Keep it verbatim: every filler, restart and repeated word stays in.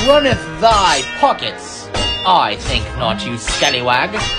runneth thy pockets? I think not, you scallywag.